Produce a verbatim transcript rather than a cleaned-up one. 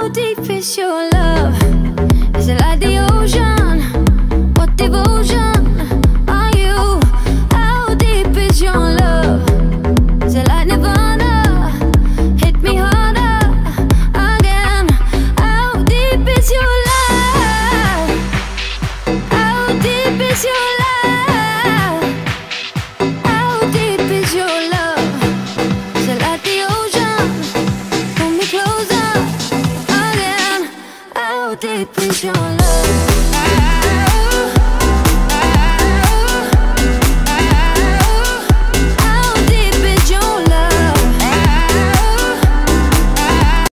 How deep is your love? Is it like the ocean? What devotion are you? How deep is your love? Is it like Nirvana? Hit me harder again. How deep is your love? How deep is your love? How deep is your love? Is it like the ocean? Pull me closer again. How deep is your love?